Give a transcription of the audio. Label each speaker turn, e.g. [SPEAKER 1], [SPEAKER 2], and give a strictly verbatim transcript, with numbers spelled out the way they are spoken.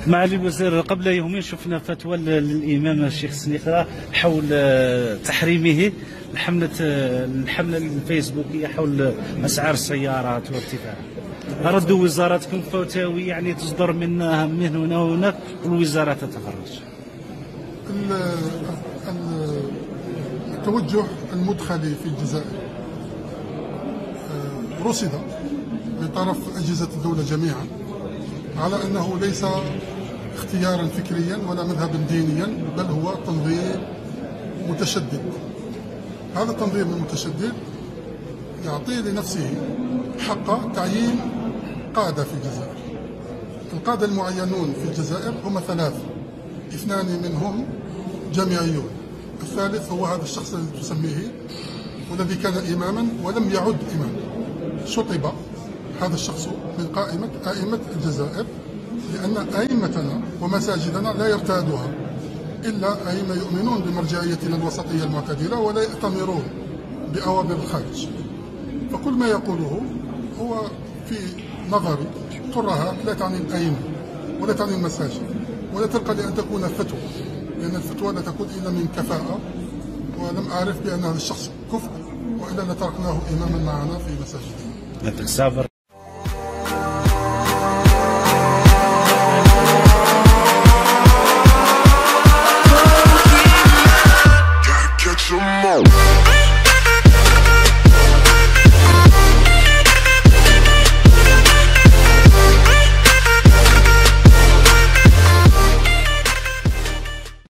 [SPEAKER 1] معالي الوزير، قبل يومين شفنا فتوى للامام الشيخ السنيخرة حول تحريمه الحمله الحمله الفيسبوكيه حول اسعار السيارات وارتفاعها. ردوا وزارتكم فتاوي يعني تصدر منها من هنا وهناك والوزاره تتخرج.
[SPEAKER 2] التوجه المدخلي في الجزائر رصد من طرف اجهزه الدوله جميعا على انه ليس اختيارا فكريا ولا مذهبا دينيا، بل هو تنظيم متشدد. هذا التنظيم المتشدد يعطي لنفسه حق تعيين قادة في الجزائر. القادة المعينون في الجزائر هم ثلاثة، اثنان منهم جامعيون، الثالث هو هذا الشخص الذي تسميه والذي كان إماما ولم يعد إماما. شطب هذا الشخص من قائمة أئمة الجزائر، لأن أئمتنا ومساجدنا لا يرتادها إلا أئمة يؤمنون بمرجعيتنا الوسطية المعتدلة ولا يأتمرون بأوامر الخارج. فكل ما يقوله هو في نظري ترها لا تعني الأئمة ولا تعني المساجد ولا ترقى لأن تكون فتوى، لأن الفتوى لا تكون إلا من كفاءة، ولم أعرف بأن هذا الشخص كفء وإلا لتركناه إماما معنا في مساجدنا.
[SPEAKER 3] Catch 'em all.